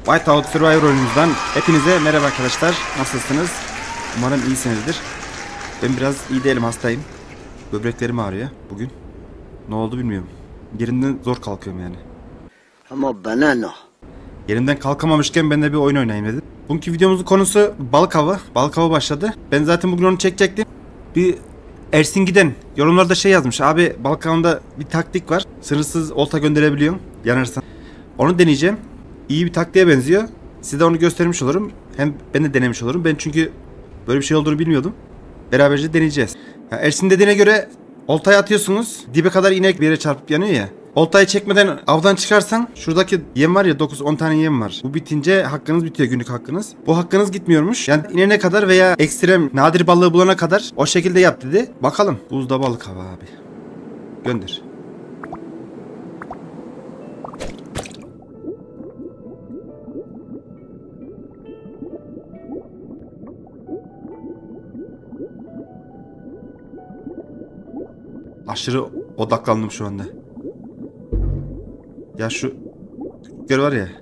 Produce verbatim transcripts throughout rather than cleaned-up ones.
Whiteout Survivor oyunumuzdan hepinize merhaba arkadaşlar. Nasılsınız? Umarım iyisinizdir. Ben biraz iyi değilim, hastayım. Böbreklerim ağrıyor bugün. Ne oldu bilmiyorum. Yerimden zor kalkıyorum yani. Ama bana ne? Yerimden kalkamamışken ben de bir oyun oynayayım dedim. Bugünkü videomuzun konusu balık avı. Balık avı başladı. Ben zaten bugün onu çekecektim. Bir Ersin Giden yorumlarda şey yazmış. Abi balık avında bir taktik var. Sınırsız olta gönderebiliyorum yanarsan. Onu deneyeceğim. İyi bir taktiğe benziyor. Size onu göstermiş olurum. Hem ben de denemiş olurum. Ben çünkü böyle bir şey olduğunu bilmiyordum. Beraberce deneyeceğiz. Ya Ersin dediğine göre oltayı atıyorsunuz. Dibe kadar inek bir yere çarpıp yanıyor ya. Oltayı çekmeden avdan çıkarsan şuradaki yem var ya, dokuz on tane yem var. Bu bitince hakkınız bitiyor, günlük hakkınız. Bu hakkınız gitmiyormuş. Yani inene kadar veya ekstrem nadir balığı bulana kadar o şekilde yap dedi. Bakalım. Buzda balık hava abi. Gönder. Aşırı odaklandım şu anda. Ya şu gör var ya.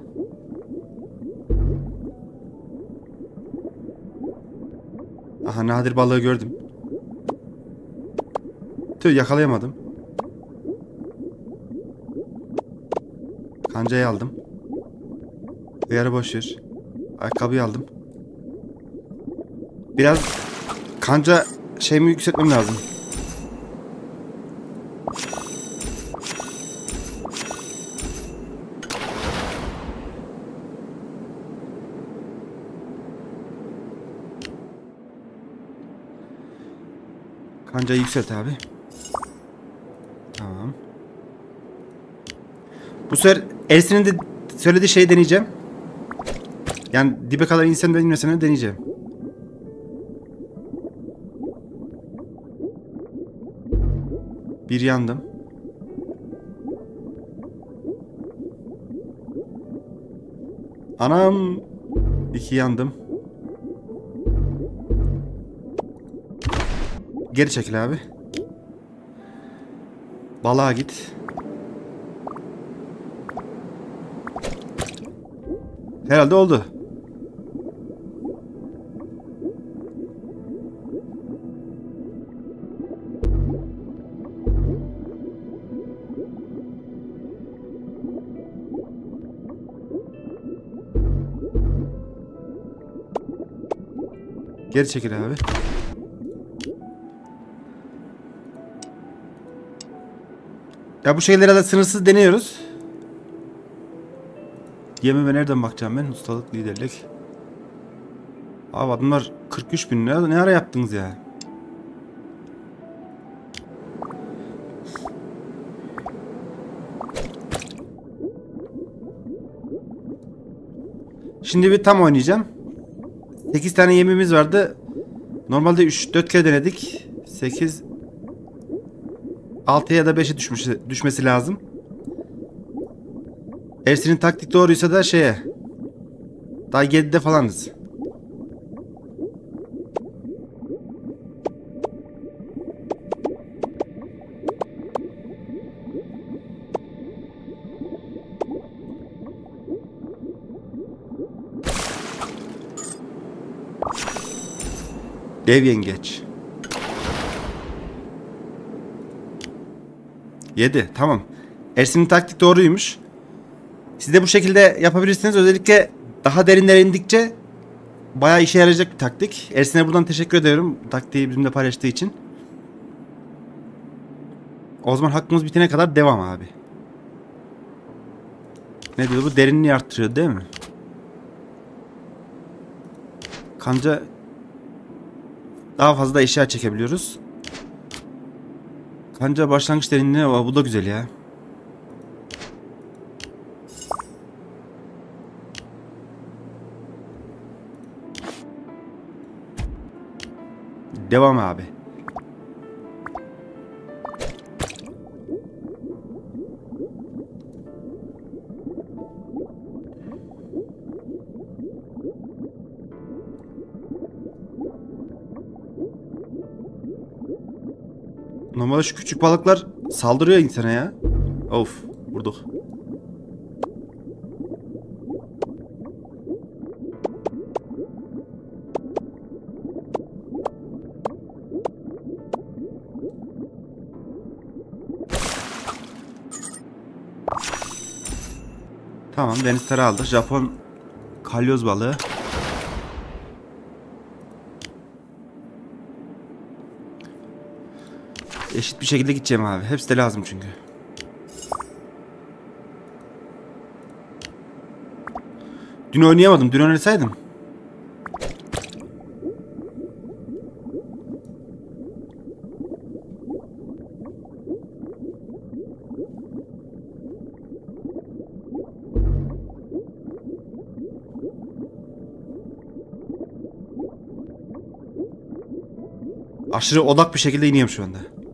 Aha, nadir balığı gördüm. Tüh, yakalayamadım. Kancayı aldım. Uyarı boş ver. Ayakkabıyı aldım. Biraz kanca şeyimi yükseltmem lazım. Kancayı yükselt abi. Tamam. Bu sefer Ersin'in de söylediği şeyi deneyeceğim. Yani dibe kadar insan bilmesene deneyeceğim. Bir yandım. Anam. İki yandım. Geri çekil abi. Balığa git. Herhalde oldu. Geri çekil abi. Ya bu şeylere de sınırsız deniyoruz. Yememe nereden bakacağım ben? Ustalık, liderlik. Abi adamlar kırk üç bin lira. Ne ara yaptınız ya? Şimdi bir tam oynayacağım. sekiz tane yemimiz vardı. Normalde üç dört kere denedik. sekiz altıya ya da beşe düşmüş, düşmesi lazım. Ersin'in taktik doğruysa da şeye, daha yedide falanız. Dev yengeç. yedi. Tamam. Ersin'in taktik doğruymuş. Siz de bu şekilde yapabilirsiniz. Özellikle daha derinlere indikçe bayağı işe yarayacak bir taktik. Ersin'e buradan teşekkür ediyorum. Taktiği bizimle paylaştığı için. O zaman hakkımız bitene kadar devam abi. Ne diyor bu? Derinliği arttırıyor değil mi? Kanca daha fazla eşya çekebiliyoruz. Kanca başlangıç derinliği, bu da güzel ya. Devam abi. Normalde şu küçük balıklar saldırıyor insana ya. Of, vurduk. Tamam, deniz tara aldık. Japon kalyoz balığı. Eşit bir şekilde gideceğim abi. Hepsi de lazım çünkü. Dün oynayamadım. Dün oynasaydım. Aşırı odak bir şekilde iniyorum şu anda.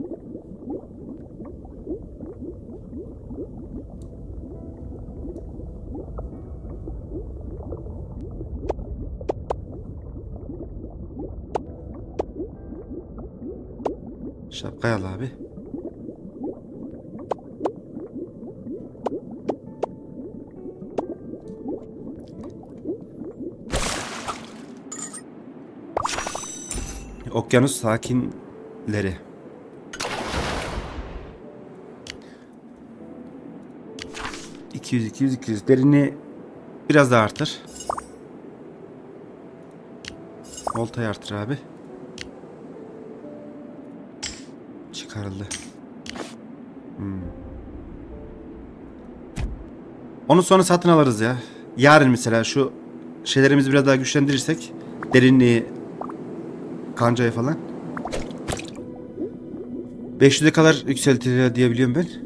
Şapkayı al abi. Okyanus sakinleri. iki yüz iki yüz iki yüz derinliği biraz daha artır. Voltayı artır abi. Çıkarıldı. Hmm. Onu sonra satın alırız ya. Yarın mesela şu şeylerimizi biraz daha güçlendirirsek, derinliği, kancayı falan, beş yüze kadar yükseltilir diye biliyorum ben.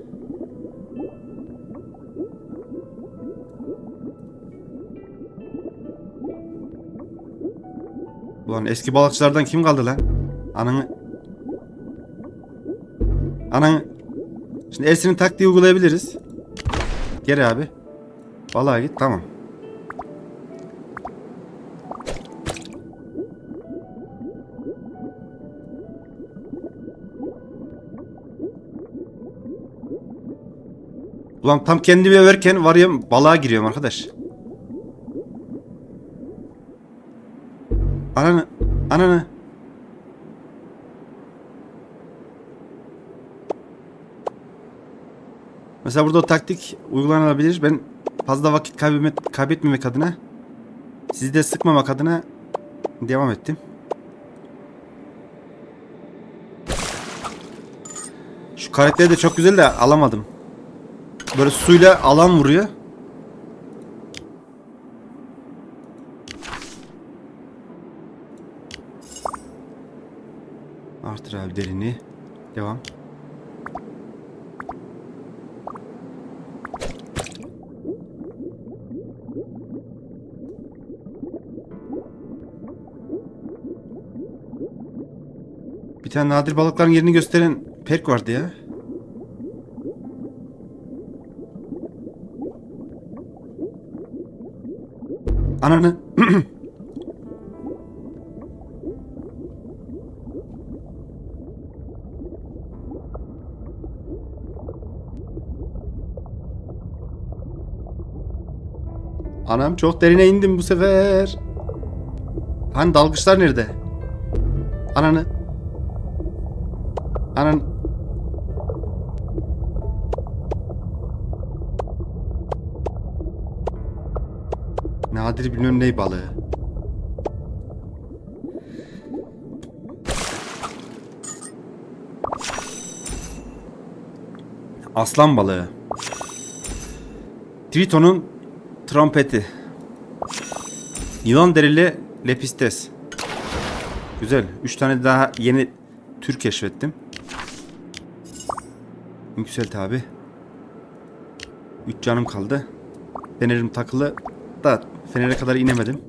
Ulan eski balıkçılardan kim kaldı lan? Ananı. Ananı. Şimdi Ersin'in taktiği uygulayabiliriz. Geri abi. Balığa git, tamam. Ulan tam kendimi överken varıyorum balığa giriyorum arkadaş. Ananı. Ananı. Mesela burada o taktik uygulanabilir. Ben fazla vakit kaybetmek, kaybetmemek adına, sizi de sıkmamak adına devam ettim. Şu karakteri de çok güzel de alamadım. Böyle suyla alan vuruyor. Artır abi derinliği. Devam. Bir tane nadir balıkların yerini gösteren perk vardı ya. Ananı. Anam çok derine indim bu sefer. Hani dalgıçlar nerede? Ananı. Anan. Nadir bilmem ne balığı. Aslan balığı. Triton'un trompeti. Yılan derili lepistes. Güzel. Üç tane daha yeni tür keşfettim. Yükselt abi. Üç canım kaldı. Fenerim takılı da fenere kadar inemedim.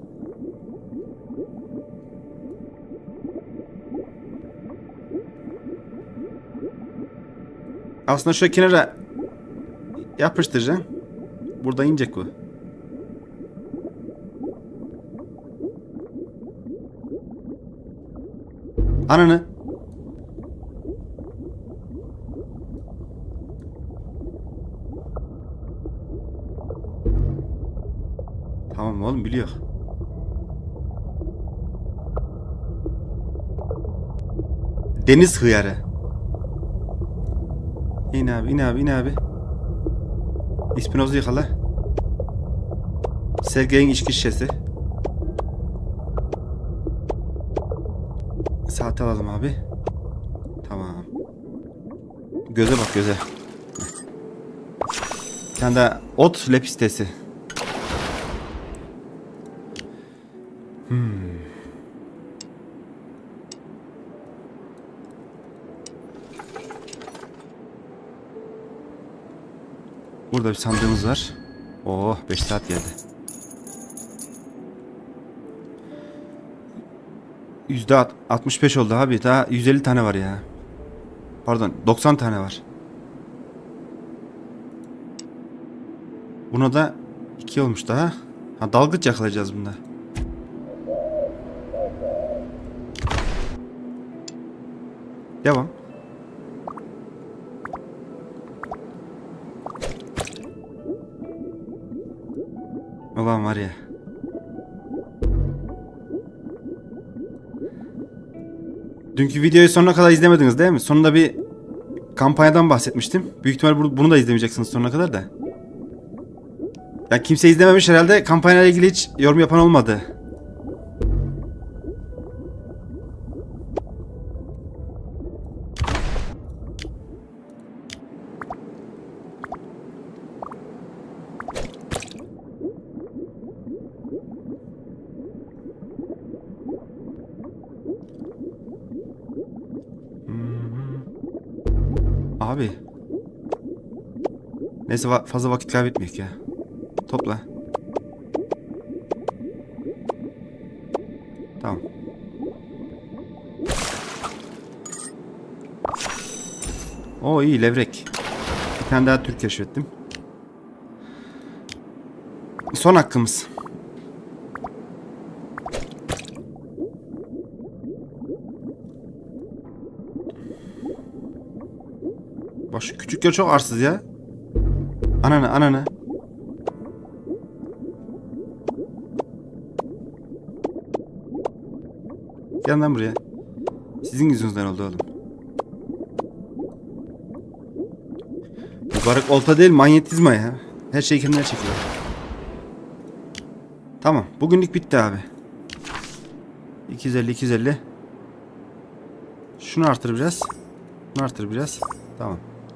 Aslında şu kenara yapıştıracağım. Burada inecek bu. Ananı. Tamam oğlum, biliyor. Deniz hıyarı. İn abi, in abi, in abi. İspinozu yakala. Sergey'in içki şişesi. Saat alalım abi. Tamam. Göze bak göze. Bir tane de ot lepistesi. Hmm. Burada bir sandığımız var. Oh, beş saat geldi. yüzde altmış beş oldu abi. Daha yüz elli tane var ya. Pardon, doksan tane var. Buna da iki olmuş daha. Ha, dalgıç yakalayacağız bunda. Devam. Ulan var ya. Dünkü videoyu sonuna kadar izlemediniz değil mi? Sonunda bir kampanyadan bahsetmiştim. Büyük ihtimal bunu da izlemeyeceksiniz sonuna kadar da. Ya kimse izlememiş herhalde. Kampanyayla ilgili hiç yorum yapan olmadı. Abi. Neyse va fazla vakit kaybetmeyek ya. Topla. Tamam. Oo iyi levrek. Bir tane daha Türk keşfettim. Son hakkımız. Bak şu küçükler çok arsız ya. Ananı ananı. Gel lan buraya. Sizin yüzünüzden oldu oğlum. Mübarek olta değil manyetizma ya. Her şey kendine çekiyor. Tamam. Bugünlük bitti abi. iki yüz elli iki yüz elli. Şunu artır biraz. Şunu artır biraz. Tamam.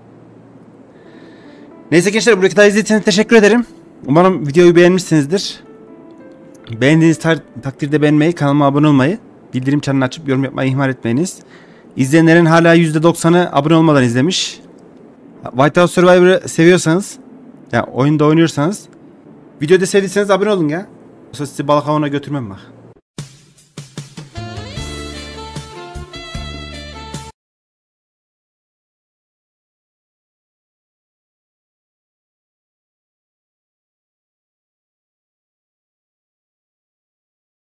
Neyse gençler, buraya kadar izlediğiniz için teşekkür ederim. Umarım videoyu beğenmişsinizdir. Beğendiğiniz takdirde beğenmeyi, kanalıma abone olmayı, bildirim çanını açıp yorum yapmayı ihmal etmeyiniz. İzleyenlerin hala yüzde doksanı abone olmadan izlemiş. Whiteout Survivor'ı seviyorsanız, ya yani oyunda oynuyorsanız, videoda sevdiyseniz abone olun ya. Yoksa sizi balık avına götürmem bak.